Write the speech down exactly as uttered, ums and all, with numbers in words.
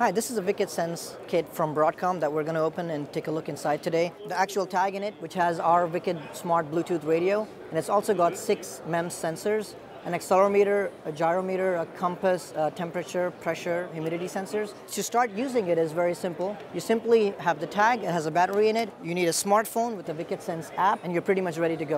Hi, this is a WICED Sense Kit from Broadcom that we're going to open and take a look inside today. The actual tag in it, which has our WICED Smart Bluetooth radio, and it's also got six M E M S sensors, an accelerometer, a gyrometer, a compass, a temperature, pressure, humidity sensors. To start using it is very simple. You simply have the tag, it has a battery in it, you need a smartphone with the WICED Sense app, and you're pretty much ready to go.